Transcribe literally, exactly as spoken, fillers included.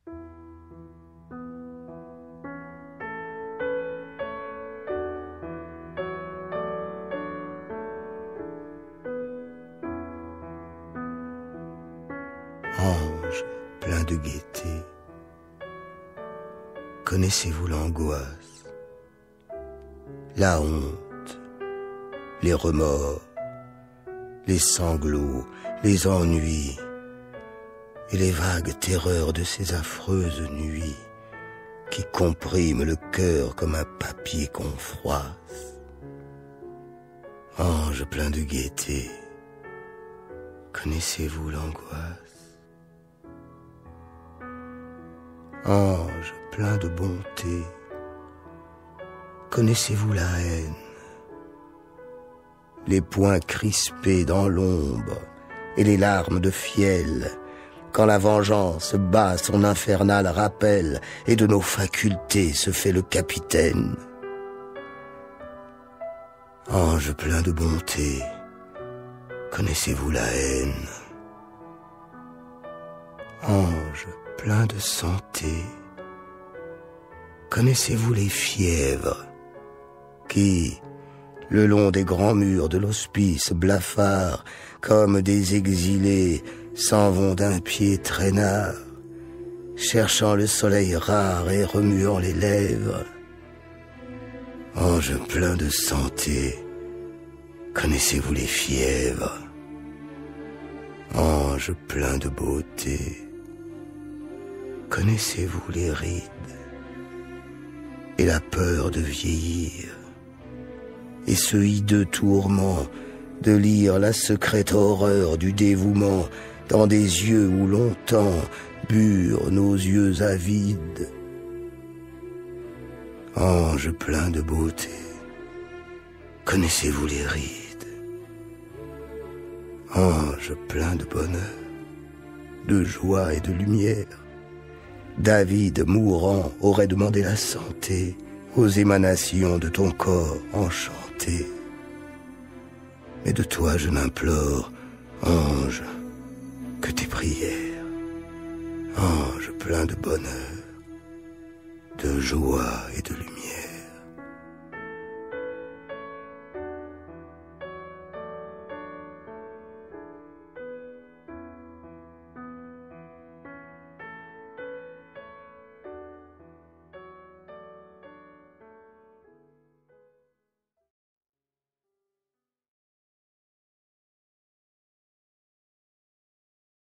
Ange plein de gaieté, connaissez-vous l'angoisse, la honte, les remords, les sanglots, les ennuis et les vagues terreurs de ces affreuses nuits qui compriment le cœur comme un papier qu'on froisse? Ange plein de gaieté, connaissez-vous l'angoisse? Ange plein de bonté, connaissez-vous la haine? Les poings crispés dans l'ombre et les larmes de fiel, quand la vengeance bat son infernal rappel et de nos facultés se fait le capitaine. Ange plein de bonté, connaissez-vous la haine? Ange plein de santé, connaissez-vous les fièvres qui, le long des grands murs de l'hospice blafards, comme des exilés, s'en vont d'un pied traînard, cherchant le soleil rare et remuant les lèvres? Ange plein de santé, connaissez-vous les fièvres? Ange plein de beauté, connaissez-vous les rides et la peur de vieillir et ce hideux tourment de lire la secrète horreur du dévouement dans des yeux où longtemps burent nos yeux avides? Ange plein de beauté, connaissez-vous les rides? Ange plein de bonheur, de joie et de lumière, David mourant aurait demandé la santé aux émanations de ton corps enchanté. Mais de toi je n'implore, ange, que tes prières, ange plein de bonheur, de joie et de lumière.